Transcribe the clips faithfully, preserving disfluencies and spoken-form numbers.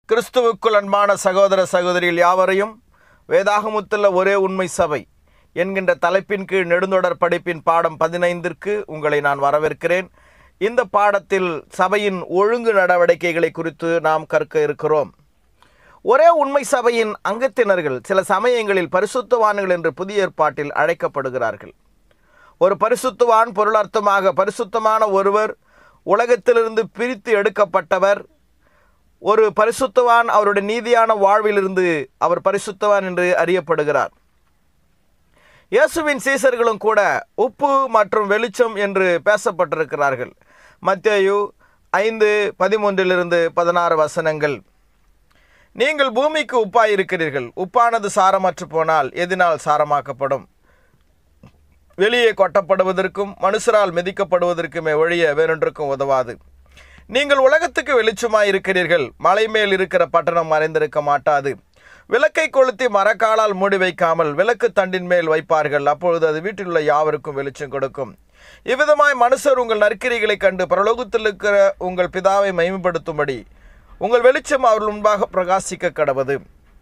கிறிஸ்துவுக்குள் அன்பான சகோதர சகோதரிகள் யாவரையும் வேதாகமத்தில் ஒரே உண்மை சபை என்கின்ற தலைப்பின் கீழ் நெடுந்தொடர் படிப்பின் பாடம் பதினைந்திற்கு உங்களை நான் வரவேற்கிறேன். இந்த பாடத்தில் சபையின் ஒழுங்கு நடவடிக்கைகளை குறித்து நாம் கற்க இருக்கிறோம். ஒரே உண்மை சபையின் அங்கத்தினர்கள் சில சமயங்களில் பரிசுத்தவான்கள் என்று புதிய ஏற்பாட்டில் அழைக்கப்படுகிறார்கள். ஒரு பரிசுத்தவான் பொருளார்த்தமாக பரிசுத்தமான ஒருவர், உலகத்திலிருந்து பிரித்து எடுக்கப்பட்டவர். ஒரு பரிசுத்தவான் அவருடைய நீதியான வாழ்விலிருந்து அவர் பரிசுத்தவான் என்று அறியப்படுகிறார். இயேசுவின் சீசர்களும் கூட உப்பு மற்றும் வெளிச்சம் என்று பேசப்பட்டிருக்கிறார்கள். மத்தேயு ஐந்து பதிமூன்றிலிருந்து பதினாறு வசனங்கள். நீங்கள் பூமிக்கு உப்பாயிருக்கிறீர்கள். உப்பானது சாரமற்று போனால் எதினால் சாரமாக்கப்படும்? வெளியே கொட்டப்படுவதற்கும் மனுஷரால் மிதிக்கப்படுவதற்குமே ஒழிய வேறொன்றுக்கும் உதவாது. நீங்கள் உலகத்துக்கு வெளிச்சமாய் இருக்கிறீர்கள். மலை மேல் இருக்கிற பட்டணம் மறைந்திருக்க மாட்டாது. விளக்கை கொளுத்தி மரக்காலால் மூடி வைக்காமல் விளக்கு தண்டின் மேல் வைப்பார்கள். அப்பொழுது அது வீட்டில் உள்ள யாவருக்கும் வெளிச்சம் கொடுக்கும். இவ்விதமாய் மனுஷர் உங்கள் நற்கிரிகளை கண்டு பரலோகத்தில் இருக்கிற உங்கள் பிதாவை மகிமைப்படுத்தும்படி உங்கள் வெளிச்சம் அவர்கள் முன்பாக பிரகாசிக்க கடவது.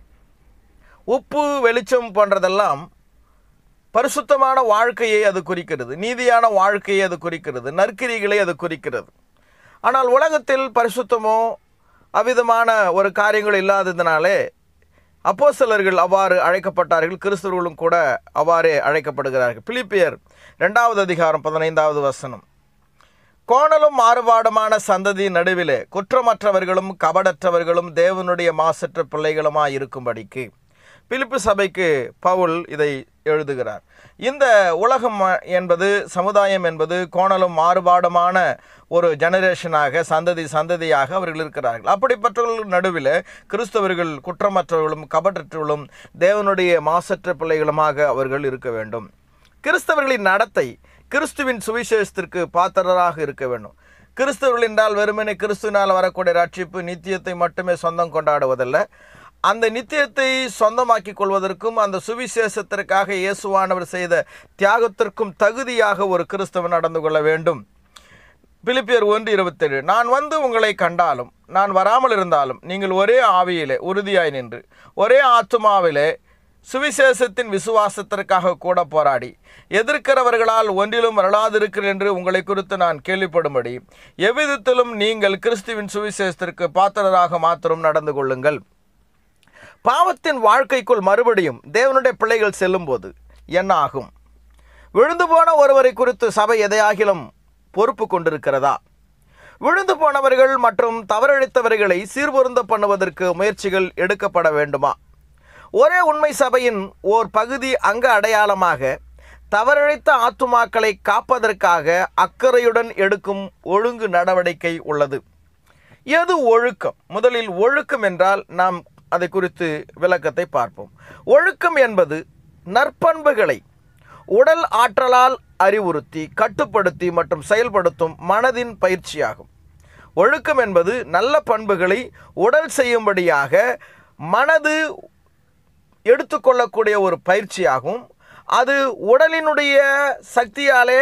உப்பு வெளிச்சம் போன்றதெல்லாம் பரிசுத்தமான வாழ்க்கையை அது குறிக்கிறது, நீதியான வாழ்க்கையை அது குறிக்கிறது, நற்கிரிகளை அது குறிக்கிறது. ஆனால் உலகத்தில் பரிசுத்தமோ அவ்விதமான ஒரு காரியங்கள் இல்லாததினாலே அப்போஸ்தலர்கள் அவ்வாறு அழைக்கப்பட்டார்கள். கிறிஸ்தவர்களும் கூட அவ்வாறே அழைக்கப்படுகிறார்கள். பிலிப்பியர் இரண்டாவது அதிகாரம் பதினைந்தாவது வசனம். கோணலும் மாறுபாடுமான சந்ததியின் நடுவிலே குற்றமற்றவர்களும் கபடற்றவர்களும் தேவனுடைய மாசற்ற பிள்ளைகளுமாய் இருக்கும்படிக்கு பிலிப்பு சபைக்கு பவுல் இதை எழுதுகிறார். இந்த உலகம் என்பது, சமுதாயம் என்பது கோணலும் மாறுபாடுமான ஒரு ஜெனரேஷனாக, சந்ததி சந்ததியாக அவர்கள் இருக்கிறார்கள். அப்படிப்பட்டவர்கள் நடுவில் கிறிஸ்தவர்கள் குற்றமற்றவர்களும் கபடற்றவர்களும் தேவனுடைய மாசற்ற பிள்ளைகளுமாக அவர்கள் இருக்க வேண்டும். கிறிஸ்தவர்களின் நடத்தை கிறிஸ்துவின் சுவிசேஷத்திற்கு பாத்திரராக இருக்க வேண்டும். கிறிஸ்தவர்கள் என்றால் வெறுமனே கிறிஸ்துவினால் வரக்கூடிய ரட்சிப்பு நித்தியத்தை மட்டுமே சொந்தம் கொண்டாடுவதல்ல, அந்த நித்தியத்தை சொந்தமாக்கிக் கொள்வதற்கும் அந்த சுவிசேஷத்திற்காக இயேசுவானவர் செய்த தியாகத்திற்கும் தகுதியாக ஒரு கிறிஸ்தவன் நடந்து கொள்ள வேண்டும். பிலிப்பியர் ஒன்று இருபத்தேழு. நான் வந்து உங்களை கண்டாலும் நான் வராமல் இருந்தாலும் நீங்கள் ஒரே ஆவியிலே உறுதியாய் நின்று ஒரே ஆத்துமாவிலே சுவிசேஷத்தின் விசுவாசத்திற்காக கூட போராடி எதிர்க்கிறவர்களால் ஒன்றிலும் வரலாதிருக்கிறேன் என்று உங்களை குறித்து நான் கேள்விப்படும்படி எவ்விதத்திலும் நீங்கள் கிறிஸ்துவின் சுவிசேஷத்திற்கு பாத்திரராக மாத்திரம் நடந்து கொள்ளுங்கள். பாவத்தின் வாழ்க்கைக்குள் மறுபடியும் தேவனுடைய பிள்ளைகள் செல்லும் போது என்ன ஆகும்? விழுந்து போன ஒருவரை குறித்து சபை எதையாகிலும் பொறுப்பு கொண்டிருக்கிறதா? விழுந்து போனவர்கள் மற்றும் தவறழித்தவர்களை சீர்பொருந்த பண்ணுவதற்கு முயற்சிகள் எடுக்கப்பட வேண்டுமா? ஒரே உண்மை சபையின் ஓர் பகுதி அங்க அடையாளமாக தவறழித்த ஆத்துமாக்களை காப்பதற்காக அக்கறையுடன் எடுக்கும் ஒழுங்கு நடவடிக்கை உள்ளது. எது ஒழுக்கம்? முதலில் ஒழுக்கம் என்றால் நாம் அதை குறித்து விளக்கத்தை பார்ப்போம். ஒழுக்கம் என்பது நற்பண்புகளை உடல் ஆற்றலால் அறிவுறுத்தி கட்டுப்படுத்தி மற்றும் செயல்படுத்தும் மனதின் பயிற்சியாகும். ஒழுக்கம் என்பது நல்ல பண்புகளை உடல் செய்யும்படியாக மனது எடுத்துக்கொள்ளக்கூடிய ஒரு பயிற்சியாகும். அது உடலினுடைய சக்தியாலே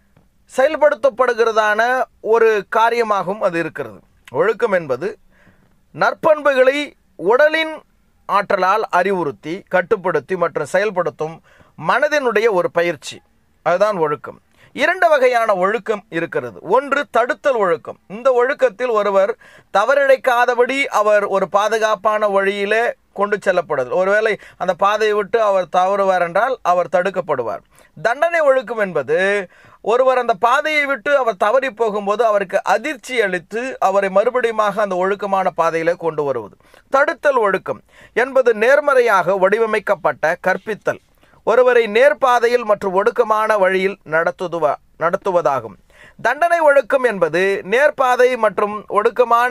செயல்படுத்தப்படுகிறதான ஒரு காரியமாகவும் அது இருக்கிறது. ஒழுக்கம் என்பது நற்பண்புகளை உடலின் ஆற்றலால் அறிவுறுத்தி கட்டுப்படுத்தி மற்றும் செயல்படுத்தும் மனதினுடைய ஒரு பயிற்சி, அதுதான் ஒழுக்கம். இரண்டு வகையான ஒழுக்கம் இருக்கிறது. ஒன்று தடுத்தல் ஒழுக்கம். இந்த ஒழுக்கத்தில் ஒருவர் தவறிழைக்காதபடி அவர் ஒரு பாதுகாப்பான வழியிலே கொண்டு செல்லப்படுதல். ஒருவேளை அந்த பாதையை விட்டு அவர் தவறுவார் என்றால் அவர் தடுக்கப்படுவார். தண்டனை ஒழுக்கம் என்பது ஒருவர் அந்த பாதையை விட்டு அவர் தவறி போகும்போது அவருக்கு அதிர்ச்சி அளித்து அவரை மறுபடியும் அந்த ஒழுக்கமான பாதையில கொண்டு வருவது. தடுத்தல் ஒழுக்கம் என்பது நேர்மறையாக வடிவமைக்கப்பட்ட கற்பித்தல், ஒருவரை நேர்பாதையில் மற்றும் ஒடுக்கமான வழியில் நடத்துவ நடத்துவதாகும். தண்டனை ஒழுக்கம் என்பது நேர்பாதை மற்றும் ஒடுக்கமான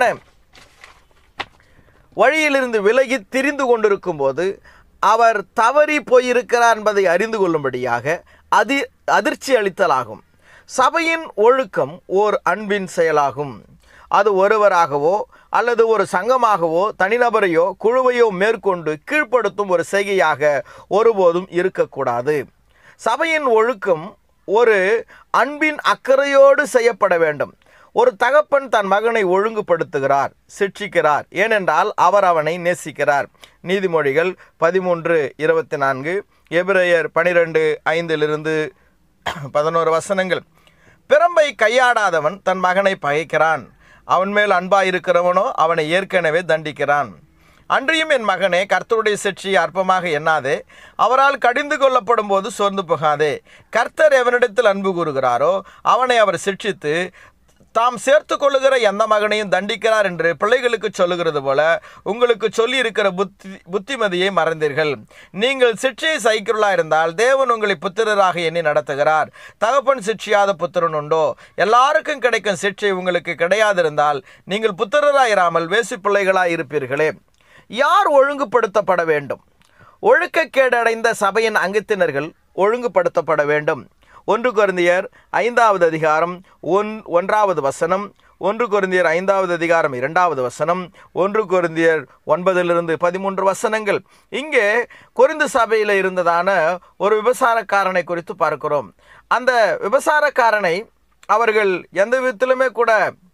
வழியிலிருந்து விலகி திரிந்து கொண்டிருக்கும் போது அவர் தவறி போயிருக்கிறார் என்பதை அறிந்து கொள்ளும்படியாக அதி அதிர்ச்சி அளித்தலாகும். சபையின் ஒழுக்கம் ஓர் அன்பின் செயலாகும். அது ஒருவராகவோ அல்லது ஒரு சங்கமாகவோ தனிநபரையோ குழுவையோ மேற்கொண்டு கீழ்ப்படுத்தும் ஒரு செய்கையாக ஒருபோதும் இருக்கக்கூடாது. சபையின் ஒழுக்கம் ஒரு அன்பின் அக்கறையோடு செய்யப்பட வேண்டும். ஒரு தகப்பன் தன் மகனை ஒழுங்குபடுத்துகிறார், சிட்சிக்கிறார். ஏனென்றால் அவர் அவனை நேசிக்கிறார். நீதிமொழிகள் பதிமூன்று இருபத்தி நான்கு, எபிரேயர் பனிரெண்டு ஐந்திலிருந்து பதினோரு வசனங்கள். பிரம்பை கையாடாதவன் தன் மகனை பகைக்கிறான், அவன் மேல் அன்பாயிருக்கிறவனோ அவனை ஏற்கனவே தண்டிக்கிறான். அன்றியும் என் மகனே, கர்த்தருடைய சிட்சியை அற்பமாக எண்ணாதே, அவரால் கடிந்து கொள்ளப்படும் போது சோர்ந்து போகாதே. கர்த்தர் எவனிடத்தில் அன்பு கூறுகிறாரோ அவனை அவர் சிட்சித்து தாம் சேர்த்து கொள்ளுகிற எந்த மகனையும் தண்டிக்கிறார் என்று பிள்ளைகளுக்கு சொல்லுகிறது போல உங்களுக்கு சொல்லி இருக்கிற புத்தி புத்திமதியை மறந்தீர்கள். நீங்கள் சிட்சையை சகிக்கிறவர்களாக இருந்தால் தேவன் உங்களை புத்திரராக எண்ணி நடத்துகிறார். தகப்பன் சிட்சியாத புத்திரன் உண்டோ? எல்லாருக்கும் கிடைக்கும் சிட்சை உங்களுக்கு கிடையாதிருந்தால் நீங்கள் புத்திரராயிராமல் வேசி பிள்ளைகளாய் இருப்பீர்களே. யார் ஒழுங்குபடுத்தப்பட வேண்டும்? ஒழுக்கக்கேடடைந்த சபையின் அங்கத்தினர்கள் ஒழுங்குபடுத்தப்பட வேண்டும். ஒன்று கொரிந்தியர் ஐந்தாவது அதிகாரம் ஒன் ஒன்றாவது வசனம், ஒன்று கொரிந்தியர் ஐந்தாவது அதிகாரம் இரண்டாவது வசனம், ஒன்று கொரிந்தியர் ஒன்பதிலிருந்து பதிமூன்று வசனங்கள். இங்கே கொரிந்து சபையில் இருந்ததான ஒரு விபசாரக்காரனை குறித்து பார்க்கிறோம். அந்த விபசாரக்காரனை அவர்கள் எந்த விதத்திலுமே கூட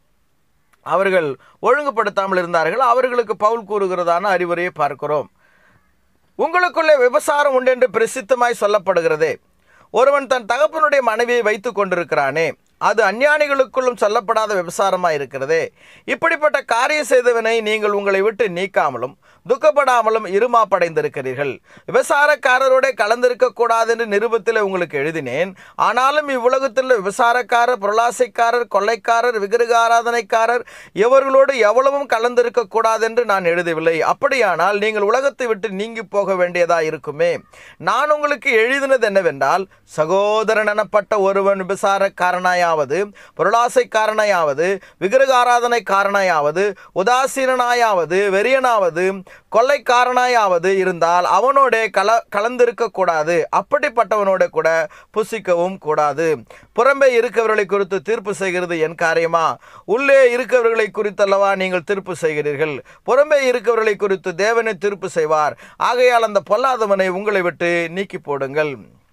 அவர்கள் ஒழுங்குபடுத்தாமல் இருந்தார்கள். அவர்களுக்கு பவுல் கூறுகிறதான அறிவுரையை பார்க்கிறோம். உங்களுக்குள்ளே விபசாரம் உண்டு என்று பிரசித்தமாய் சொல்லப்படுகிறதே. ஒருவன் தன் தகப்பனுடைய மனைவியை வைத்து கொண்டிருக்கிறானே, அது அஞ்ஞானிகளுக்குள்ளும் சொல்லப்படாத விபசாரமாக இருக்கிறதே. இப்படிப்பட்ட காரியம் செய்தவனை நீங்கள் உங்களை விட்டு நீக்காமலும் துக்கப்படாமலும் இருமாப்படைந்திருக்கிறீர்கள். விபசாரக்காரரோட கலந்திருக்க கூடாது என்று நிருபத்தில் உங்களுக்கு எழுதினேன். ஆனாலும் இவ்வுலகத்தில் விபசாரக்காரர், பொருளாசைக்காரர், கொள்ளைக்காரர், விக்கிரக ஆராதனைக்காரர் இவர்களோடு எவ்வளவும் கலந்திருக்க கூடாது என்று நான் எழுதவில்லை. அப்படியானால் நீங்கள் உலகத்தை விட்டு நீங்கி போக வேண்டியதா இருக்குமே. நான் உங்களுக்கு எழுதினது என்னவென்றால், சகோதரன் எனப்பட்ட ஒருவன் விபசாரக்காரனாயாவது, பொருளாசைக்காரனாயாவது, விக்கிரக ஆராதனைக்காரனாயாவது, உதாசீனாயாவது, வெறியனாவது, கொள்ளைக்காரனாயாவது இருந்தால் அவனோட கல கலந்திருக்க கூடாது. அப்படிப்பட்டவனோட கூட புசிக்கவும் கூடாது. புறம்பே இருக்கிறவர்களை குறித்து தீர்ப்பு செய்கிறது என் காரியமா? உள்ளே இருக்கிறவர்களை குறித்தல்லவா நீங்கள் தீர்ப்பு செய்கிறீர்கள்? புறம்பே இருக்கிறவர்களை குறித்து தேவனை தீர்ப்பு செய்வார். ஆகையால் அந்த பொல்லாதவனை உங்களை விட்டு நீக்கி போடுங்கள்.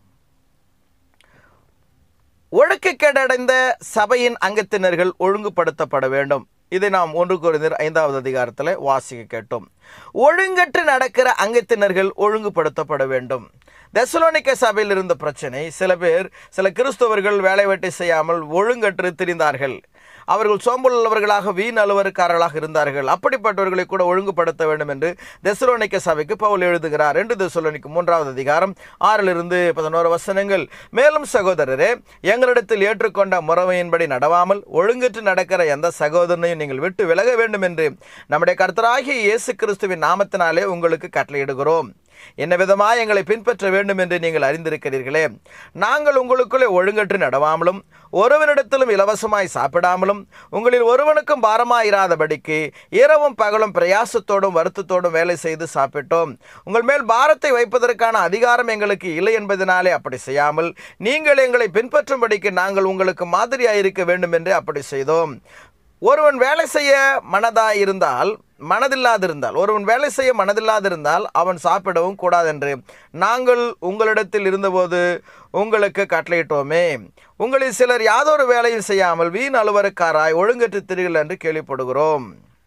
ஒழுக்கக்கேடடைந்த சபையின் அங்கத்தினர்கள் ஒழுங்குபடுத்தப்பட வேண்டும். இதை நாம் ஒன்று கொரிந்தியர் ஐந்தாவது அதிகாரத்தில் வாசிக்க கேட்டோம். ஒழுங்கற்று நடக்கிற அங்கத்தினர்கள் ஒழுங்குபடுத்தப்பட வேண்டும். தெசலோனிக்க சபையில் இருந்த பிரச்சனை, சில பேர் சில கிறிஸ்தவர்கள் வேலை வெட்டி செய்யாமல் ஒழுங்கற்று திரிந்தார்கள். அவர்கள் சோம்புள்ளவர்களாக வீண் அலுவலக்காரர்களாக இருந்தார்கள். அப்படிப்பட்டவர்களை கூட ஒழுங்குபடுத்த வேண்டும் என்று தெசலோனிக்க சபைக்கு பவுல் எழுதுகிறார். ரெண்டு தெசலோனிக்கு மூன்றாவது அதிகாரம் ஆறிலிருந்து பதினோரு வசனங்கள். மேலும் சகோதரரே, எங்களிடத்தில் ஏற்றுக்கொண்ட முறைமையின்படி நடவாமல் ஒழுங்கற்று நடக்கிற எந்த சகோதரனையும் நீங்கள் விட்டு விலக வேண்டும் என்று நம்முடைய கர்த்தராகிய இயேசு கிறிஸ்துவின் நாமத்தினாலே உங்களுக்கு கட்டளையிடுகிறோம். என்ன விதமாய் எங்களை பின்பற்ற வேண்டும் என்று நீங்கள் அறிந்திருக்கிறீர்களே. நாங்கள் உங்களுக்குள்ளே ஒழுங்கற்று நடவாமலும் ஒருவனிடத்திலும் இலவசமாய் சாப்பிடாமலும் உங்களில் ஒருவனுக்கும் பாரமாயிராதபடிக்கு இரவும் பகலும் பிரயாசத்தோடும் வருத்தத்தோடும் வேலை செய்து சாப்பிட்டோம். உங்கள் மேல் பாரத்தை வைப்பதற்கான அதிகாரம் எங்களுக்கு இல்லை என்பதனாலே அப்படி செய்யாமல் நீங்கள் எங்களை பின்பற்றும்படிக்கு நாங்கள் உங்களுக்கு மாதிரியாயிருக்க வேண்டும் என்று அப்படி செய்தோம். ஒருவன் வேலை செய்ய மனதாயிருந்தால் மனதில்லாதிருந்தால் ஒருவன் வேலை செய்ய மனதில்லாதிருந்தால் அவன் சாப்பிடவும் கூடாதென்று நாங்கள் உங்களிடத்தில் இருந்தபோது உங்களுக்கு கட்டளையிட்டோமே. உங்களில் சிலர் யாதொரு வேலையும் செய்யாமல் வீண் அலுவலக்காராய் ஒழுங்கற்று திரிகள் என்று கேள்விப்படுகிறோம்.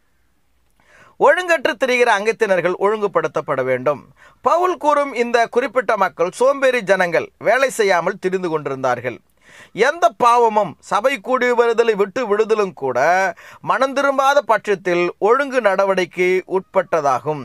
ஒழுங்கற்று திரிகிற அங்கத்தினர்கள் ஒழுங்குபடுத்தப்பட வேண்டும். பவுல் கூறும் இந்த குறிப்பிட்ட மக்கள் சோம்பேறி ஜனங்கள், வேலை செய்யாமல் திரிந்து கொண்டிருந்தார்கள். எந்த பாவமும் சபை கூடி வருதலை விட்டு விடுதலும் கூட மனம் திரும்பாத பட்சத்தில் ஒழுங்கு நடவடிக்கை உட்பட்டதாகும்.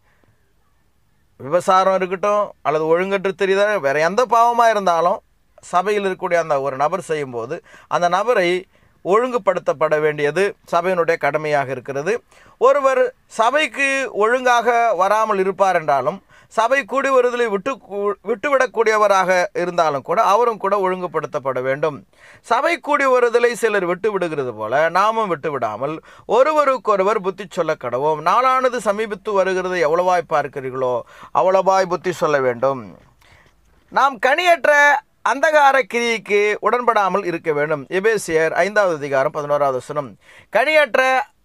விபசாரம் இருக்கட்டும் அல்லது ஒழுங்கற்று தெரியுதல், வேற எந்த பாவமாக இருந்தாலும் சபையில் இருக்கக்கூடிய அந்த ஒரு நபர் செய்யும்போது அந்த நபரை ஒழுங்குபடுத்தப்பட வேண்டியது சபையினுடைய கடமையாக இருக்கிறது. ஒருவர் சபைக்கு ஒழுங்காக வராமல் இருப்பார் என்றாலும் சபை கூடி வருதலை விட்டு விட்டுவிடக்கூடியவராக இருந்தாலும் கூட அவரும் கூட ஒழுங்குபடுத்தப்பட வேண்டும். சபை கூடி வருதலை சிலர் விட்டு விடுகிறது போல நாமும் விட்டு விடாமல் ஒருவருக்கொருவர் புத்தி சொல்ல கடவோம். நாளானது சமீபித்து வருகிறது, எவ்வளவாய் பார்க்கிறீர்களோ அவ்வளவாய் புத்தி சொல்ல வேண்டும். நாம் கனியற்ற அந்தகார கிரியைக்கு உடன்படாமல் இருக்க வேண்டும். எபேசியர் ஐந்தாவது அதிகாரம் பதினோராவது வசனம். கனியற்ற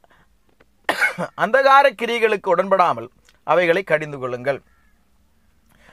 அந்தகார கிரியைகளுக்கு உடன்படாமல் அவைகளை கடிந்து கொள்ளுங்கள்.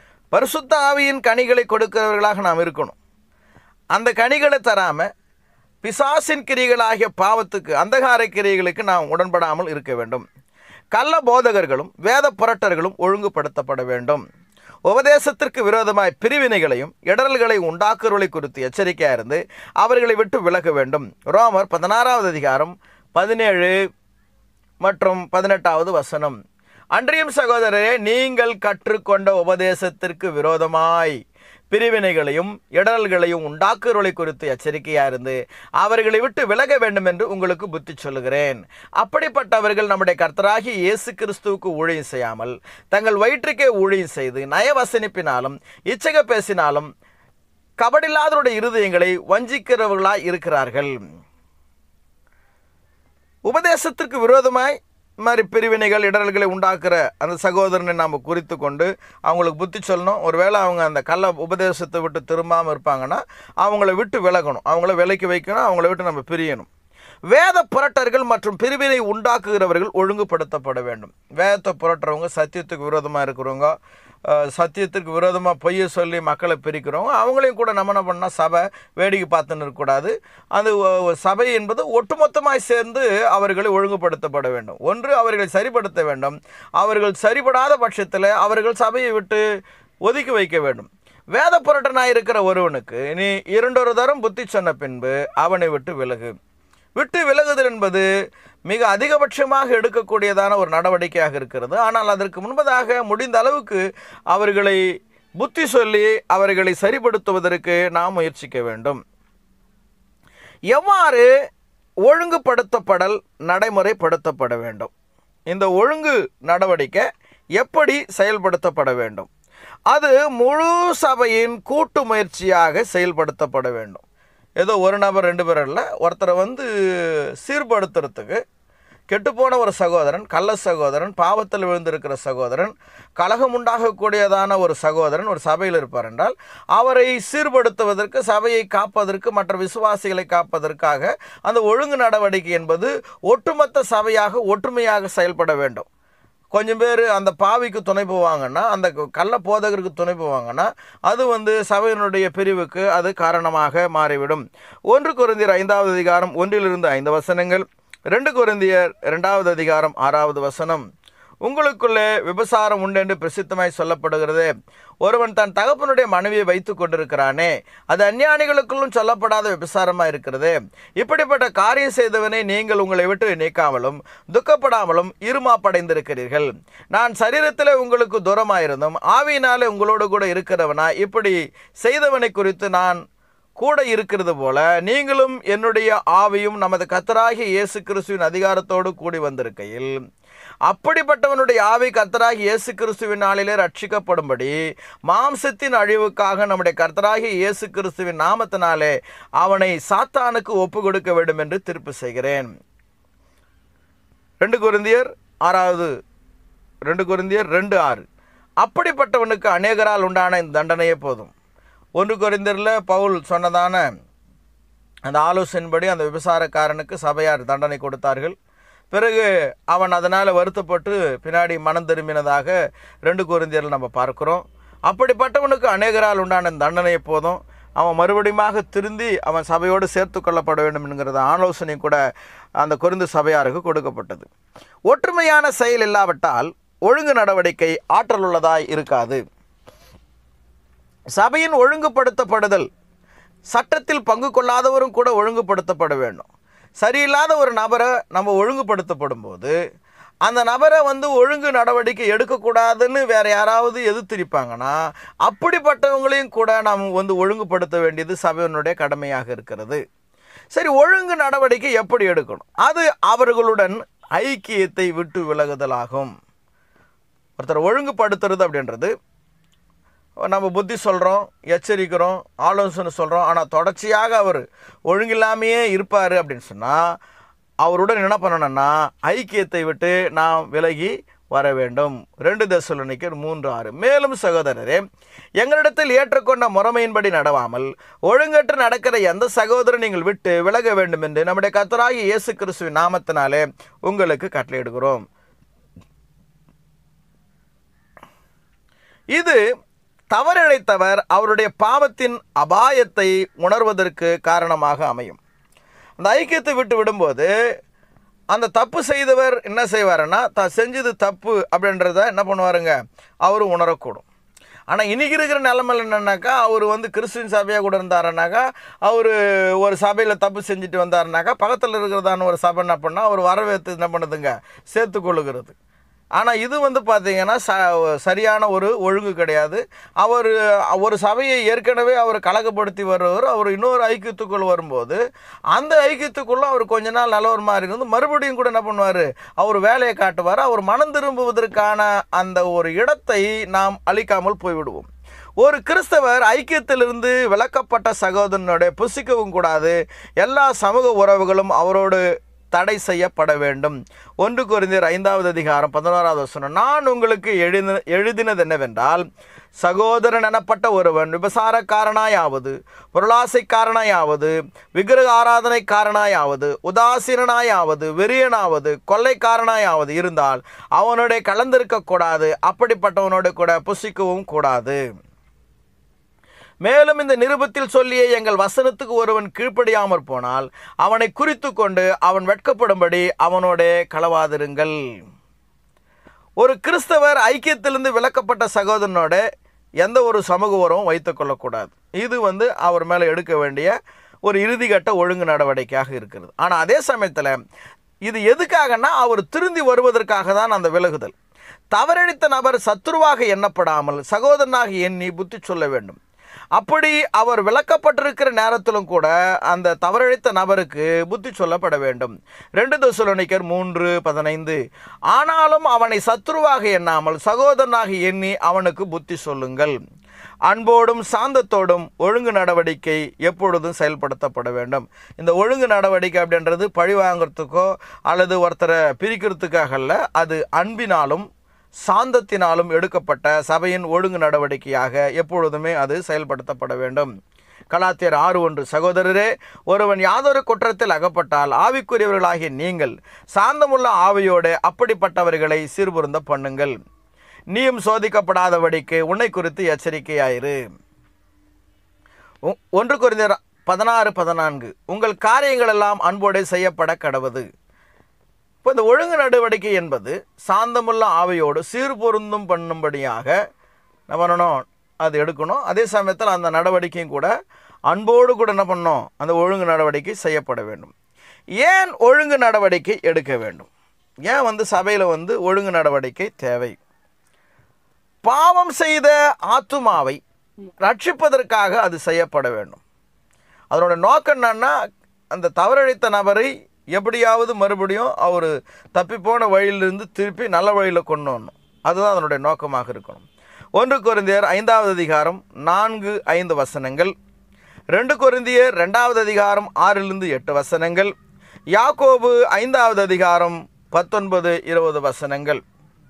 பரிசுத்த ஆவியின் கனிகளை கொடுக்கிறவர்களாக நாம் இருக்கணும். அந்த கனிகளை தராமல் பிசாசின் கிரியைகளாகிய பாவத்துக்கு, அந்தகார கிரியைகளுக்கு நாம் உடன்படாமல் இருக்க வேண்டும். கள்ள போதகர்களும் வேத புரட்டர்களும் ஒழுங்குபடுத்தப்பட வேண்டும். உபதேசத்திற்கு விரோதமாய் பிரிவினைகளையும் இடரல்களையும் உண்டாக்குறவர்களை குறித்து எச்சரிக்கையாக இருந்து அவர்களை விட்டு விலக வேண்டும். ரோமர் பதினாறாவது அதிகாரம் பதினேழு மற்றும் பதினெட்டாவது வசனம். அன்றியும் சகோதரரே, நீங்கள் கற்றுக்கொண்ட உபதேசத்திற்கு விரோதமாய் பிரிவினைகளையும் இடரல்களையும் உண்டாக்குறவர்களை குறித்து எச்சரிக்கையாக இருந்து அவர்களை விட்டு விலக வேண்டும் என்று உங்களுக்கு புத்தி சொல்லுகிறேன். அப்படிப்பட்டவர்கள் நம்முடைய கர்த்தராகிய இயேசு கிறிஸ்துவுக்கு ஊழியம் செய்யாமல் தங்கள் வயிற்றுக்கே ஊழியம் செய்து நயவசனிப்பினாலும் இச்சக பேசினாலும் கபடில்லாதவருடைய இருதயங்களை வஞ்சிக்கிறவர்களாய் இருக்கிறார்கள். உபதேசத்திற்கு விரோதமாய் மாதிரி பிரிவினைகள் இடரல்களை உண்டாக்குற அந்த சகோதரனை நாம் குறித்து கொண்டு அவங்களுக்கு புத்தி சொல்லணும். ஒருவேளை அவங்க அந்த கள்ள உபதேசத்தை விட்டு திரும்பாமல் இருப்பாங்கன்னா அவங்கள விட்டு விலகணும், அவங்கள விலைக்கு வைக்கணும், அவங்கள விட்டு நம்ம பிரியணும். வேத புரட்டர்கள் மற்றும் பிரிவினை உண்டாக்குகிறவர்கள் ஒழுங்குபடுத்தப்பட வேண்டும். வேதத்தை புரட்டுறவங்க, சத்தியத்துக்கு விரோதமாக இருக்கிறவங்க, சத்தியத்திற்கு விரோதமாக பொய்யை சொல்லி மக்களை பிரிக்கிறவங்க, அவங்களையும் கூட நம்ம என்ன பண்ணால் சபை வேடிக்கை பார்த்துன்னு இருக்கக்கூடாது. அது சபை என்பது ஒட்டுமொத்தமாக சேர்ந்து அவர்களை ஒழுங்குபடுத்தப்பட வேண்டும். ஒன்று, அவர்களை சரிப்படுத்த வேண்டும். அவர்கள் சரிபடாத பட்சத்தில் அவர்கள் சபையை விட்டு ஒதுக்கி வைக்க வேண்டும். வேத புரட்டனாக இருக்கிற ஒருவனுக்கு நீ இரண்டொரு தரம் புத்தி சொன்ன பின்பு அவனை விட்டு விலகு. விட்டு விலகுதல் என்பது மிக அதிகபட்சமாக எடுக்கக்கூடியதான ஒரு நடவடிக்கையாக இருக்கிறது. ஆனால் அதற்கு முன்பதாக முடிந்த அளவுக்கு அவர்களை புத்தி சொல்லி அவர்களை சரிப்படுத்துவதற்கு நாம் முயற்சிக்க வேண்டும். எவ்வாறு ஒழுங்குபடுத்தப்படல் நடைமுறைப்படுத்தப்பட வேண்டும்? இந்த ஒழுங்கு நடவடிக்கை எப்படி செயல்படுத்தப்பட வேண்டும்? அது முழு சபையின் கூட்டு முயற்சியாக செயல்படுத்தப்பட வேண்டும். ஏதோ ஒரு நபர் ரெண்டு பேர் இல்லை, ஒருத்தரை வந்து சீர்படுத்துறதுக்கு கெட்டுப்போன ஒரு சகோதரன், கள்ள சகோதரன், பாவத்தில் விழுந்திருக்கிற சகோதரன், கலகம் உண்டாகக்கூடியதான ஒரு சகோதரன் ஒரு சபையில் இருப்பார் என்றால் அவரை சீர்படுத்துவதற்கு, சபையை காப்பதற்கு, மற்ற விசுவாசிகளை காப்பதற்காக அந்த ஒழுங்கு நடவடிக்கை என்பது ஒட்டுமொத்த சபையாக ஒற்றுமையாக செயல்பட வேண்டும். கொஞ்சம் பேர் அந்த பாவிக்கு துணை போவாங்கன்னா, அந்த கள்ள போதகருக்கு துணை போவாங்கன்னா அது வந்து சபையினுடைய பிரிவுக்கு அது காரணமாக மாறிவிடும். ஒன்று கொரிந்தியர் ஐந்தாவது அதிகாரம் ஒன்றிலிருந்து ஐந்து வசனங்கள், ரெண்டு கொரிந்தியர் இரண்டாவது அதிகாரம் ஆறாவது வசனம். உங்களுக்குள்ளே விபசாரம் உண்டென்று பிரசித்தமாய் சொல்லப்படுகிறது. ஒருவன் தன் தகப்பனுடைய மனைவியை வைத்து கொண்டிருக்கிறானே, அது அஞ்ஞானிகளுக்குள்ளும் சொல்லப்படாத விபசாரமாக இருக்கிறது. இப்படிப்பட்ட காரியம் செய்தவனை நீங்கள் உங்களை விட்டு நீக்காமலும் துக்கப்படாமலும் இருமாப்படைந்திருக்கிறீர்கள். நான் சரீரத்தில் உங்களுக்கு தூரமாயிருந்தும் ஆவியினாலே உங்களோடு கூட இருக்கிறவனா இப்படி செய்தவனை குறித்து நான் கூட இருக்கிறது போல நீங்களும் என்னுடைய ஆவியும் நமது கர்த்தராகிய இயேசு கிறிஸ்துவின் அதிகாரத்தோடு கூடி வந்திருக்கையில், அப்படிப்பட்டவனுடைய ஆவி கர்த்தராகிய இயேசு கிறிஸ்துவின் நாளிலே ரட்சிக்கப்படும்படி மாம்சத்தின் அழிவுக்காக நம்முடைய கர்த்தராகிய இயேசு கிறிஸ்துவின் நாமத்தினாலே அவனை சாத்தானுக்கு ஒப்பு கொடுக்க வேண்டும் என்று தீர்ப்பு செய்கிறேன். ரெண்டு கொரிந்தியர் ஆறாவது ரெண்டு கொரிந்தியர் ரெண்டு ஆறு. அப்படிப்பட்டவனுக்கு அநேகரால் உண்டான இந்த தண்டனையே போதும். ஒன்று கொரிந்தியரில் பவுல் சொன்னதான அந்த ஆலோசனைப்படி அந்த விபசாரக்காரனுக்கு சபையார் தண்டனை கொடுத்தார்கள். பிறகு அவன் அதனால் வருத்தப்பட்டு பின்னாடி மனம் திரும்பினதாக ரெண்டு கொரிந்தியரில் நம்ம பார்க்குறோம். அப்படிப்பட்டவனுக்கு அநேகரால் உண்டான தண்டனையை போதும், அவன் மறுபடியும் திருந்தி அவன் சபையோடு சேர்த்து கொள்ளப்பட வேண்டும் என்கிறத ஆலோசனை கூட அந்த கொரிந்து சபையாருக்கு கொடுக்கப்பட்டது. ஒற்றுமையான செயல் இல்லாவிட்டால் ஒழுங்கு நடவடிக்கை ஆற்றல் உள்ளதாய் இருக்காது. சபையின் ஒழுங்குபடுத்தப்படுதல், சட்டத்தில் பங்கு கொள்ளாதவரும் கூட ஒழுங்குபடுத்தப்பட வேண்டும். சரியில்லாத ஒரு நபரை நம்ம ஒழுங்குபடுத்தப்படும் போது அந்த நபரை வந்து ஒழுங்கு நடவடிக்கை எடுக்கக்கூடாதுன்னு வேறு யாராவது எதிர்த்திருப்பாங்கன்னா அப்படிப்பட்டவங்களையும் கூட நாம் வந்து ஒழுங்குபடுத்த வேண்டியது சபையினுடைய கடமையாக இருக்கிறது. சரி, ஒழுங்கு நடவடிக்கை எப்படி எடுக்கணும்? அது அவர்களுடன் ஐக்கியத்தை விட்டு விலகுதலாகும். ஒருத்தர் ஒழுங்குபடுத்துறது அப்படின்றது நம்ம புத்தி சொல்கிறோம், எச்சரிக்கிறோம், ஆலோசனை சொல்கிறோம், ஆனால் தொடர்ச்சியாக அவர் ஒழுங்கில்லாமையே இருப்பார் அப்படின்னு சொன்னால் அவருடன் என்ன பண்ணணும்னா ஐக்கியத்தை விட்டு நாம் விலகி வர வேண்டும். ரெண்டு தெசலோனிக்கர் மூன்று ஆறு. மேலும் சகோதரரே, எங்களிடத்தில் ஏற்றுக்கொண்ட முறைமையின்படி நடவாமல் ஒழுங்கற்று நடக்கிற எந்த சகோதரன் நீங்கள் விட்டு விலக வேண்டும் என்று நம்முடைய கர்த்தராகிய இயேசு கிறிஸ்துவின் நாமத்தினாலே உங்களுக்கு கட்டளையிடுகிறோம். இது தவறிழைத்தவர் அவருடைய பாவத்தின் அபாயத்தை உணர்வதற்கு காரணமாக அமையும். அந்த ஐக்கியத்தை விட்டு விடும்போது அந்த தப்பு செய்தவர் என்ன செய்வாருன்னா, தான் செஞ்சது தப்பு அப்படின்றத என்ன பண்ணுவாருங்க, அவர் உணரக்கூடும். ஆனால் இன்றைக்கி இருக்கிற நிலைமையில் என்னன்னாக்கா, அவர் வந்து கிறிஸ்டின் சபையாக கூட இருந்தாருனாக்கா, அவர் ஒரு சபையில் தப்பு செஞ்சுட்டு வந்தாருனாக்கா, பக்கத்தில் இருக்கிறதான ஒரு சபை என்ன பண்ணால் அவர் வரவேற்று என்ன பண்ணுதுங்க, சேர்த்து கொள்ளுகிறது. ஆனால் இது வந்து பார்த்திங்கன்னா ச சரியான ஒரு ஒழுங்கு கிடையாது. அவர் ஒரு சபையை ஏற்கனவே அவர் கலகப்படுத்தி வருவர். அவர் இன்னொரு ஐக்கியத்துக்குள் வரும்போது அந்த ஐக்கியத்துக்குள்ளே அவர் கொஞ்ச நாள் நல்லவரமாக இருந்து மறுபடியும் கூட என்ன பண்ணுவார், அவர் வேலையை காட்டுவார். அவர் மனம் திரும்புவதற்கான அந்த ஒரு இடத்தை நாம் அளிக்காமல் போய்விடுவோம். ஒரு கிறிஸ்தவர் ஐக்கியத்திலிருந்து விலக்கப்பட்ட சகோதரனுடைய புசிக்கவும் கூடாது. எல்லா சமூக உறவுகளும் அவரோடு தடை செய்யப்பட வேண்டும். ஒன்று கொரிந்தியர் ஐந்தாவது அதிகாரம் பதினோராவது வசனம், நான் உங்களுக்கு எழுதி எழுதினது என்னவென்றால், சகோதரன் எனப்பட்ட ஒருவன் விபசாரக்காரனாயாவது, பொருளாசைக்காரனாயாவது, விக்கிரக ஆராதனைக்காரனாயாவது, உதாசீனாயாவது, வெறியனாவது, கொள்ளைக்காரனாயாவது இருந்தால் அவனுடைய கலந்திருக்கக்கூடாது. அப்படிப்பட்டவனோடு கூட புசிக்கவும் கூடாது. மேலும் இந்த நிருபத்தில் சொல்லிய எங்கள் வசனத்துக்கு ஒருவன் கீழ்ப்படியாமற் போனால் அவனை குறித்து கொண்டு அவன் வெட்கப்படும்படி அவனோட களவாதிருங்கள். ஒரு கிறிஸ்தவர் ஐக்கியத்திலிருந்து விலக்கப்பட்ட சகோதரனோட எந்த ஒரு சமூக உறவும் வைத்துக் கொள்ளக்கூடாது. இது வந்து அவர் மேலே எடுக்க வேண்டிய ஒரு இறுதிக்கட்ட ஒழுங்கு நடவடிக்கையாக இருக்கிறது. ஆனால் அதே சமயத்தில் இது எதுக்காகனா, அவர் திருந்தி வருவதற்காக தான் அந்த விலகுதல். தவறளித்த நபர் சத்துருவாக எண்ணப்படாமல் சகோதரனாக எண்ணி புத்தி சொல்ல வேண்டும். அப்படி அவர் விலக்கப்பட்டிருக்கிற நேரத்திலும் கூட அந்த தவறளித்த நபருக்கு புத்தி சொல்லப்பட வேண்டும். ரெண்டு தெசலோனிக்கர் மூன்று பதினைந்து, ஆனாலும் அவனை சத்துருவாக எண்ணாமல் சகோதரனாக எண்ணி அவனுக்கு புத்தி சொல்லுங்கள். அன்போடும் சாந்தத்தோடும் ஒழுங்கு நடவடிக்கை எப்பொழுதும் செயல்படுத்தப்பட வேண்டும். இந்த ஒழுங்கு நடவடிக்கை அப்படின்றது பழி வாங்கிறதுக்கோ அல்லது ஒருத்தரை பிரிக்கிறதுக்காக அல்ல, அது அன்பினாலும் சாந்தத்தினாலும் எடுக்கப்பட்ட சபையின் ஒழுங்கு நடவடிக்கையாக எப்பொழுதுமே அது செயல்படுத்தப்பட வேண்டும். கலாத்தியர் ஆறு ஒன்று, சகோதரரே, ஒருவன் யாதொரு குற்றத்தில் அகப்பட்டால் ஆவிக்குரியவர்களாகிய நீங்கள் சாந்தமுள்ள ஆவியோடு அப்படிப்பட்டவர்களை சீர்பொருந்த பண்ணுங்கள். நீயும் சோதிக்கப்படாதபடிக்கு உன்னை குறித்து எச்சரிக்கையாயிரு. ஒன்று கொரிந்தியர் பதினாறு பதினான்கு, உங்கள் காரியங்கள் எல்லாம் அன்போடு செய்யப்பட கடவது. இப்போ இந்த ஒழுங்கு நடவடிக்கை என்பது சாந்தமுள்ள ஆவியோடு சீர்பொருந்தும் பண்ணும்படியாக என்ன பண்ணணும், அது எடுக்கணும். அதே சமயத்தில் அந்த நடவடிக்கையும் கூட அன்போடு கூட என்ன பண்ணணும், அந்த ஒழுங்கு நடவடிக்கை செய்யப்பட வேண்டும். ஏன் ஒழுங்கு நடவடிக்கை எடுக்க வேண்டும்? ஏன் வந்து சபையில் வந்து ஒழுங்கு நடவடிக்கை தேவை? பாவம் செய்த ஆத்துமாவை ரட்சிப்பதற்காக அது செய்யப்பட வேண்டும். அதனோட நோக்கம் என்னன்னா, அந்த தவறளித்த நபரை எப்படியாவது மறுபடியும் அவர் தப்பிப்போன வழியிலிருந்து திருப்பி நல்ல வழியில் கொண்டு வரணும். அதுதான் அதனுடைய நோக்கமாக இருக்கணும். ஒன்று கொரிந்தியர் ஐந்தாவது அதிகாரம் நான்கு ஐந்து வசனங்கள், ரெண்டு கொரிந்தியர் ரெண்டாவது அதிகாரம் ஆறிலிருந்து எட்டு வசனங்கள், யாக்கோபு ஐந்தாவது அதிகாரம் பத்தொன்பது இருபது வசனங்கள்,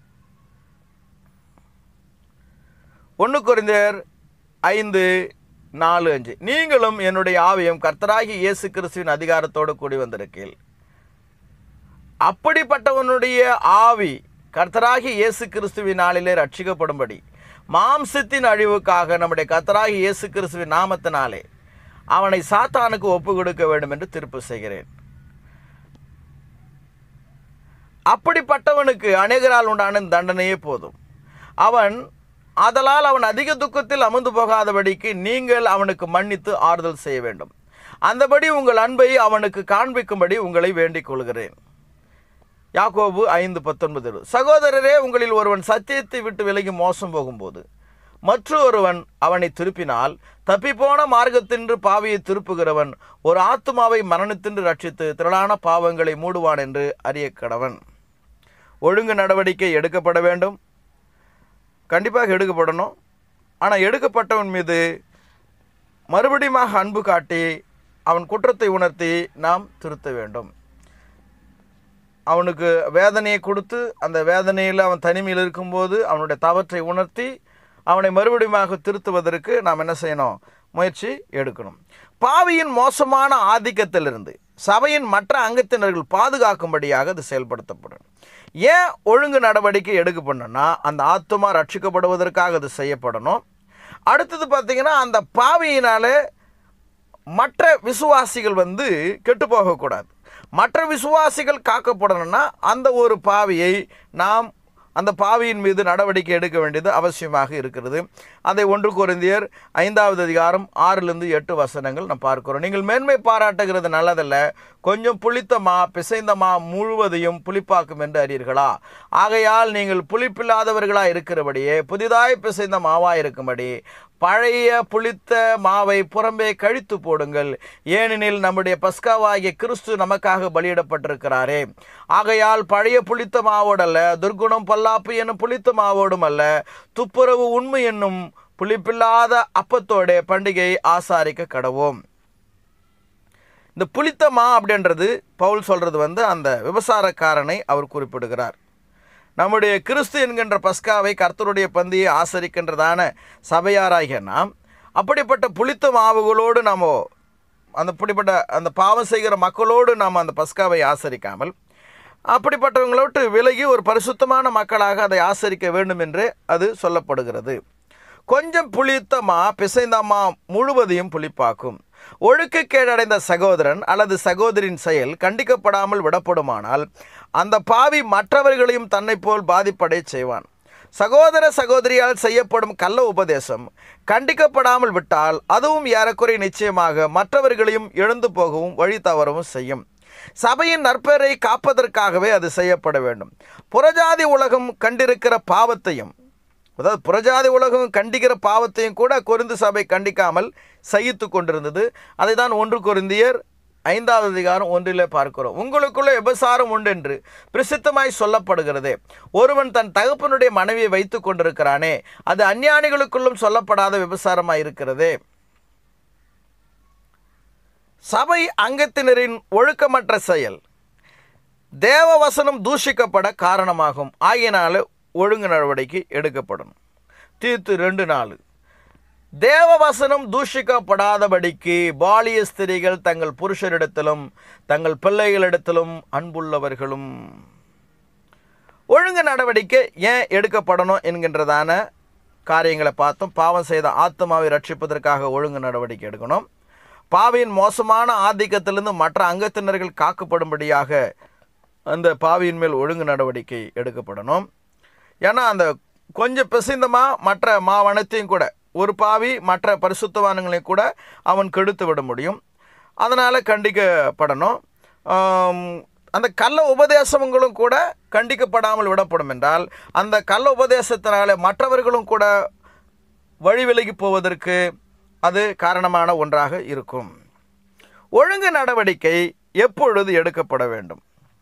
ஒன்று கொரிந்தியர் ஐந்து நாலு அஞ்சு, நீங்களும் என்னுடைய ஆவியும் கர்த்தராகிய இயேசு கிறிஸ்துவின் அதிகாரத்தோடு கூடி வந்திருக்கீள். அப்படிப்பட்டவனுடைய ஆவி கர்த்தராகிய இயேசு கிறிஸ்துவின் நாளிலே ரட்சிக்கப்படும்படி மாம்சத்தின் அழிவுக்காக நம்முடைய கர்த்தராகிய இயேசு கிறிஸ்துவின் நாமத்தினாலே அவனை சாத்தானுக்கு ஒப்பு கொடுக்க வேண்டும் என்று தீர்ப்பு செய்கிறேன். அப்படிப்பட்டவனுக்கு அநேகரால் உண்டான தண்டனையே போதும். அவன் ஆதலால் அவன் அதிக துக்கத்தில் அமர்ந்து போகாதபடிக்கு நீங்கள் அவனுக்கு மன்னித்து ஆறுதல் செய்ய வேண்டும். அந்தபடி உங்கள் அன்பை அவனுக்கு காண்பிக்கும்படி உங்களை வேண்டிக் கொள்கிறேன். யாக்கோபு ஐந்து பத்தொன்பது, சகோதரரே, உங்களில் ஒருவன் சத்தியத்தை விட்டு விலகி மோசம் போகும்போது மற்றொருவன் அவனை திருப்பினால் தப்பிப்போன மார்க்கத்தின்று பாவியை திருப்புகிறவன் ஒரு ஆத்துமாவை மரணத்தின்று ரட்சித்து திரளான பாவங்களை மூடுவான் என்று அறிய கடவன். ஒழுங்கு நடவடிக்கை எடுக்கப்பட வேண்டும், கண்டிப்பாக எடுக்கப்படணும். ஆனால் எடுக்கப்பட்டவன் மீது மறுபடியும் அன்பு காட்டி அவன் குற்றத்தை உணர்த்தி நாம் திருத்த வேண்டும். அவனுக்கு வேதனையை கொடுத்து அந்த வேதனையில் அவன் தனிமையில் இருக்கும்போது அவனுடைய தவற்றை உணர்த்தி அவனை மறுபடியும் திருத்துவதற்கு நாம் என்ன செய்யணும், முயற்சி எடுக்கணும். பாவியின் மோசமான ஆதிக்கத்திலிருந்து சபையின் மற்ற அங்கத்தினர்கள் பாதுகாக்கும்படியாக அது செயல்படுத்தப்படும். ஏன் ஒழுங்கு நடவடிக்கை எடுக்கப்படணும்னா, அந்த ஆத்துமா ரட்சிக்கப்படுவதற்காக அது செய்யப்படணும். அடுத்தது பார்த்திங்கன்னா, அந்த பாவியினாலே மற்ற விசுவாசிகள் வந்து கெட்டு போகக்கூடாது. மற்ற விசுவாசிகள் காக்கப்படணும்னா அந்த ஒரு பாவியை நாம் அந்த பாவியின் மீது நடவடிக்கை எடுக்க வேண்டியது அவசியமாக இருக்கிறது. அதை ஒன்று கொரிந்தியர் ஐந்தாவது அதிகாரம் ஆறிலிருந்து எட்டு வசனங்கள் நாம் பார்க்கிறோம். நீங்கள் மேன்மை பாராட்டுகிறது நல்லதல்ல, கொஞ்சம் புளித்த மா பிசைந்த மா முழுவதையும் புளிப்பாக்கும் என்று அறியீர்களா? ஆகையால் நீங்கள் புளிப்பில்லாதவர்களாக இருக்கிறபடியே புதிதாய் பிசைந்த மாவாய் இருக்கும்படி பழைய புளித்த மாவை புறம்பே கழித்து போடுங்கள். ஏனெனில் நம்முடைய பஸ்காவாகிய கிறிஸ்து நமக்காக பலியிடப்பட்டிருக்கிறாரே. ஆகையால் பழைய புளித்த மாவோடல்ல, துர்குணம் பல்லாப்பு என்னும் புளித்த மாவோடும் அல்ல, துப்புரவு உண்மை என்னும் புளிப்பில்லாத அப்பத்தோட பண்டிகையை ஆசாரிக்க கடவோம். இந்த புளித்த மா அப்படின்றது பவுல் சொல்றது வந்து அந்த விபசாரக்காரனை அவர் குறிப்பிடுகிறார். நம்முடைய கிறிஸ்து என்கின்ற பஸ்காவை கர்த்தருடைய பந்தியை ஆசரிக்கின்றதான சபையாராகிய நாம் அப்படிப்பட்ட புளித்த மாவுகளோடு நாம் அந்த அப்படிப்பட்ட அந்த பாவம் செய்கிற மக்களோடு நாம் அந்த பஸ்காவை ஆசரிக்காமல் அப்படிப்பட்டவங்களோட்டு விலகி ஒரு பரிசுத்தமான மக்களாக அதை ஆசரிக்க வேண்டும் என்று அது சொல்லப்படுகிறது. கொஞ்சம் புளித்த மா பிசைந்த மா முழுவதையும் புளிப்பாக்கும். ஒழுக்கக்கேடடைந்த சகோதரன் அல்லது சகோதரின் செயல் கண்டிக்கப்படாமல் விடப்படுமானால் அந்த பாவி மற்றவர்களையும் தன்னை போல் பாதிப்படை செய்வான். சகோதர சகோதரியால் செய்யப்படும் கள்ள உபதேசம் கண்டிக்கப்படாமல் விட்டால் அதுவும் ஏறக்குறை நிச்சயமாக மற்றவர்களையும் எழுந்து போகவும் வழி தவறவும் செய்யும். சபையின் நற்பெயரை காப்பதற்காகவே அது செய்யப்பட வேண்டும். புறஜாதி உலகம் கண்டிருக்கிற பாவத்தையும், அதாவது புறஜாதி உலகம் கண்டிக்கிற பாவத்தையும் கூட கொரிந்து சபை கண்டிக்காமல் சகித்து கொண்டிருந்தது. அதை தான் ஒன்று கொரிந்தியர் ஐந்தாவது அதிகாரம் ஒன்றிலே பார்க்கிறோம். உங்களுக்குள்ளே விபசாரம் உண்டு என்று பிரசித்தமாய் சொல்லப்படுகிறதே. ஒருவன் தன் தகப்பனுடைய மனைவியை வைத்து கொண்டிருக்கிறானே, அது அஞ்ஞானிகளுக்குள்ளும் சொல்லப்படாத விபசாரமாய் இருக்கிறதே. சபை அங்கத்தினரின் ஒழுக்கமற்ற செயல் தேவ வசனம் தூஷிக்கப்பட காரணமாகும். ஆகியனால ஒழுங்கு நடவடிக்கை எடுக்கப்படும். தீத்து ரெண்டு நாலு தேவ வசனம் தூஷிக்கப்படாதபடிக்கு பாலிய ஸ்திரீகள் தங்கள் புருஷரிடத்திலும் தங்கள் பிள்ளைகளிடத்திலும் அன்புள்ளவர்களும். ஒழுங்கு நடவடிக்கை ஏன் எடுக்கப்படணும் என்கின்றதான காரியங்களை பார்த்தோம். பாவம் செய்த ஆத்மாவை ரட்சிப்பதற்காக ஒழுங்கு நடவடிக்கை எடுக்கணும். பாவியின் மோசமான ஆதிக்கத்திலிருந்து மற்ற அங்கத்தினர்கள் காக்கப்படும்படியாக அந்த பாவியின் மேல் ஒழுங்கு நடவடிக்கை எடுக்கப்படணும். ஏன்னா அந்த கொஞ்சம் பிசைந்தமா மற்ற மாவனத்தையும் கூட ஒரு பாவி மற்ற பரிசுத்தவான்களையும் கூட அவன் கெடுத்து விட முடியும். அதனால் கண்டிக்கப்படணும். அந்த கள்ள உபதேசங்களும் கூட கண்டிக்கப்படாமல் விடப்படும் என்றால் அந்த கள்ள உபதேசத்தினால மற்றவர்களும் கூட வழி விலகி போவதற்கு அது காரணமான ஒன்றாக இருக்கும். ஒழுங்கு நடவடிக்கை எப்பொழுது எடுக்கப்பட வேண்டும்,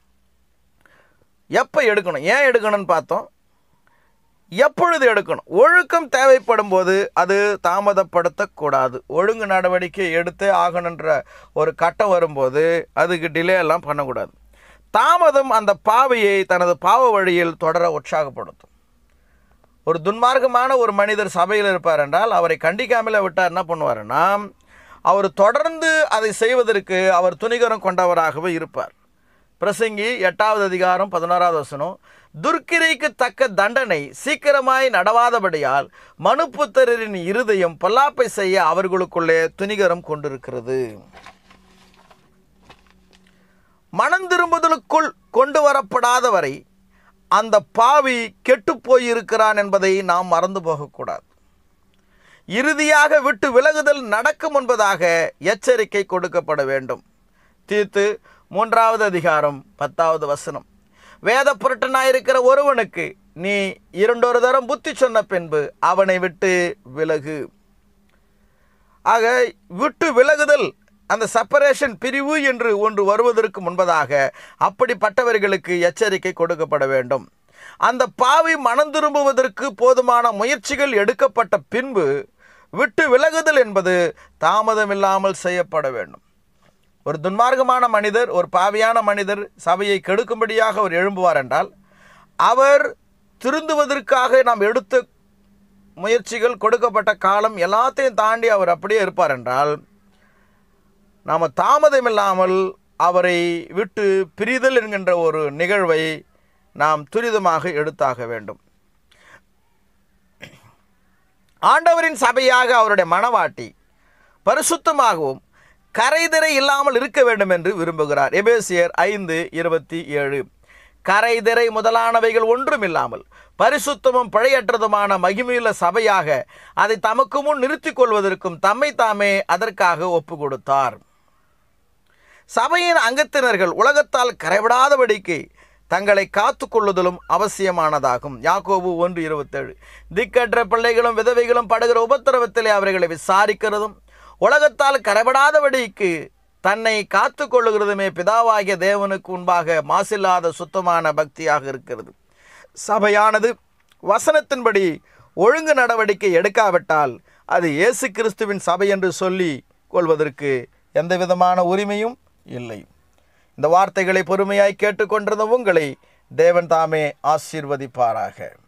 எப்போ எடுக்கணும், ஏன் எடுக்கணும்னு பார்த்தோம். எப்பொழுது எடுக்கணும்? ஒழுக்கம் தேவைப்படும் போது அது தாமதப்படுத்தக்கூடாது. ஒழுங்கு நடவடிக்கை எடுத்து ஆகணுன்ற ஒரு கட்டம் வரும்போது அதுக்கு டிலே எல்லாம் பண்ணக்கூடாது. தாமதம் அந்த பாவியை தனது பாவ வழியில் தொடர உற்சாகப்படுத்தும். ஒரு துன்மார்க்கமான ஒரு மனிதர் சபையில் இருப்பார் என்றால் அவரை கண்டிக்காமலே விட்டார் என்ன பண்ணுவாருன்னா அவர் தொடர்ந்து அதை செய்வதற்கு அவர் துணிகரம் கொண்டவராகவே இருப்பார். பிரசங்கி எட்டாவது அதிகாரம் பதினோராவது வசனம், துர்க்கிரைக்கு தக்க தண்டனை சீக்கிரமாய் நடவாதபடியால் மனுப்புத்தரின் இருதயம் பொல்லாப்பை செய்ய அவர்களுக்குள்ளே துணிகரம் கொண்டிருக்கிறது. மனம் திரும்புதலுக்குள் கொண்டு வரப்படாத வரை அந்த பாவி கெட்டு போயிருக்கிறான் என்பதை நாம் மறந்து போகக்கூடாது. இறுதியாக விட்டு விலகுதல் நடக்கும் என்பதாக எச்சரிக்கை கொடுக்கப்பட வேண்டும். தீத்து மூன்றாவது அதிகாரம் பத்தாவது வசனம், வேத புரட்டனாயிருக்கிற ஒருவனுக்கு நீ இரண்டொரு தரம் புத்தி சொன்ன பின்பு அவனை விட்டு விலகு. ஆக விட்டு விலகுதல், அந்த செப்பரேஷன், பிரிவு என்று ஒன்று வருவதற்கு முன்பதாக அப்படிப்பட்டவர்களுக்கு எச்சரிக்கை கொடுக்கப்பட வேண்டும். அந்த பாவி மனம் திரும்புவதற்கு போதுமான முயற்சிகள் எடுக்கப்பட்ட பின்பு விட்டு விலகுதல் என்பது தாமதமில்லாமல் செய்யப்பட வேண்டும். ஒரு துன்மார்க்கமான மனிதர், ஒரு பாவியான மனிதர் சபையை கெடுக்கும்படியாக அவர் எழும்புவார் என்றால் அவர் திருந்துவதற்காக நாம் எடுத்த முயற்சிகள், கொடுக்கப்பட்ட காலம் எல்லாத்தையும் தாண்டி அவர் அப்படியே இருப்பார் என்றால் நாம் தாமதமில்லாமல் அவரை விட்டு பிரிதல் என்கின்ற ஒரு நிகழ்வை நாம் துரிதமாக எடுத்தாக வேண்டும். ஆண்டவரின் சபையாக அவருடைய மனவாட்டி பரிசுத்தமாகவும் கரைதிரை இல்லாமல் இருக்க வேண்டும் என்று விரும்புகிறார். எபேசியர் ஐந்து இருபத்தி ஏழு. கரைதிரை முதலானவைகள் ஒன்றும் இல்லாமல் பரிசுத்தமும் பிழையற்றதுமான மகிமையுள்ள சபையாக அதை தமக்கு முன் நிறுத்திக் கொள்வதற்கும் தம்மை தாமே அதற்காக ஒப்பு கொடுத்தார். சபையின் அங்கத்தினர்கள் உலகத்தால் கரைவிடாதபடிக்கு தங்களை காத்து கொள்ளுதலும் அவசியமானதாகும். யாக்கோபு ஒன்று இருபத்தேழு. திக்கற்ற பிள்ளைகளும் விதவைகளும் படுகிற உபத்திரவத்திலே அவர்களை விசாரிக்கிறதும் உலகத்தால் கரைபடாதபடிக்கு தன்னை காத்து கொள்ளுகிறதுமே பிதாவாகிய தேவனுக்கு முன்பாக மாசில்லாத சுத்தமான பக்தியாக இருக்கிறது. சபையானது வசனத்தின்படி ஒழுங்கு நடவடிக்கை எடுக்காவிட்டால் அது இயேசு கிறிஸ்துவின் சபை என்று சொல்லி கொள்வதற்கு எந்த விதமான உரிமையும் இல்லை. இந்த வார்த்தைகளை பொறுமையாய் கேட்டுக்கொண்டிருந்த உங்களை தேவன் தாமே ஆசீர்வதிப்பாராக.